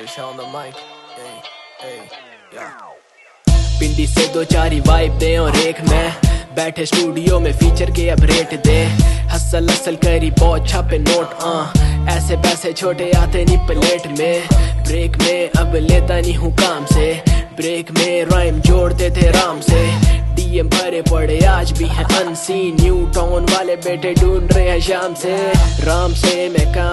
Shuja Shah on the mic. Hey, hey, yeah. पिंडी से दो चार वाइब दे और एक मैं बैठे स्टूडियो में फीचर के अब रेट दे हसल हसल करी बहुत छापे नोट ऐसे पैसे छोटे आते नहीं प्लेट में ब्रेक में अब लेता नहीं हूँ काम से ब्रेक में राइम जोड़ते थे राम से डीएम भरे पड़े आज भी है अनसीन न्यू टाउन वाले बेटे ढूंढ रहे हैं शाम से राम से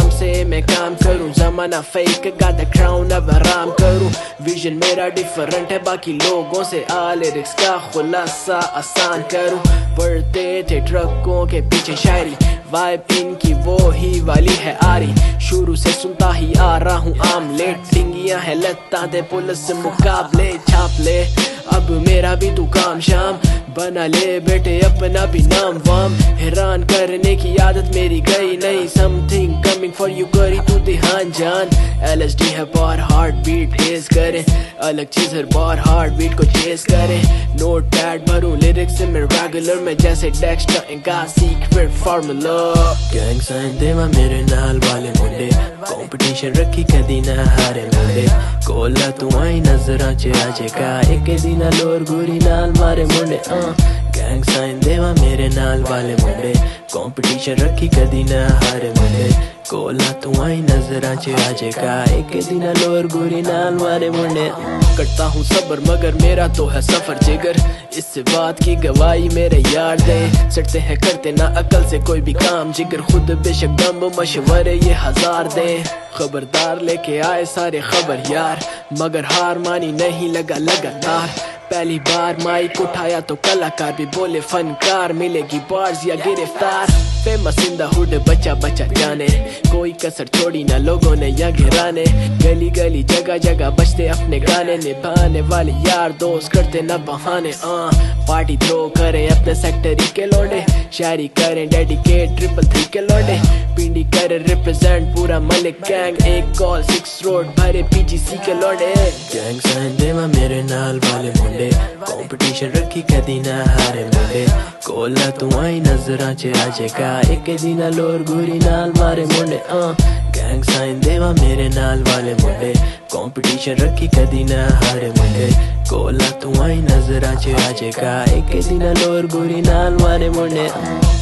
मैं काम करूं जमाना फेक गा द क्राउन अब आराम करूं विजन मेरा डिफरेंट है बाकी लोगों से लिरिक्स का खुलासा आसान करूं पढ़ते थे ट्रकों के पीछे शायरी वाइब इनकी वो ही वाली है आरी शुरू से सुनता ही आ रहा हूँ आमलेट डिंगियां है लत्ता दे पुलिस से मुकाबले छाप ले अब मेरा भी तू काम शाम बना ले बेटे अपना भी नाम वाम हैरान करने की आदत मेरी गई नहीं समथिंग कमिंग फॉर यू करी तू ध्यान जान LSD है बार हार्ट बीट तेज करे अलग चीज हर बार हार्ट बीट को चेस करे नोट पैड भरूं लिरिक्स में रेगुलर में जैसे डेक्स्टर इनका सीक्रेट फार्मूला गैंग साइन देवा मेरे नाल वाले मुंडे कंपटीशन रखी कदी ना हारे मुंडे कोला तू आई नजरा च आजेगा एक दिन लोर गुरी नाल मारे मुंडे गैंग साइन देवा मेरे नाल वाले मुंडे कंपटीशन रखी कदी ना हारे मुंडे कोला तू आई नजरा च आजेगा एक दिन लोर गुरी नाल मारे मुंडे करता हूँ सबर मगर मेरा तो है सफर जिगर इस बात की गवाही मेरे यार दे सटते हैं करते ना अकल से कोई भी काम जिगर खुद बेशक दम मशवरे ये हजार दे खबरदार लेके आए सारे खबर यार मगर हार मानी नहीं लगा लगातार पहली बार माइक उठाया तो कलाकार भी बोले फनकार मिलेगी बार्स या गिरफ्तार फेमस इन द हुड बच्चा बच्चा जाने कोई कसर छोड़ी ना लोगों ने या घिराने गली गली जगह जगह बजते अपने गाने निभाने वाले यार दोस्त करते न बहाने पार्टी थ्रो करें अपने सेक्टरी के लोडे शायरी करें डेडिकेट 333 के लोडे पिंडी करे रिप्रेजेंट पूरा मलिक गैंग एक कॉल 6 रोड भरे PGC के लोडे गैंग साइन देवा मेरे नाल वाले मुंडे कंपटीशन रखी कदी ना हारे मुंडे कोला तू आई नजरा च आजेगा एक दिन लोर गुरी नाल मारे मुंडे गैंग साइन देवा मेरे नाल वाले मुंडे कंपटीशन रखी कदी ना हारे मुंडे कोला तू आई नजरा च आजेगा एक दिन लोर गुरी नाल मारे मुंडे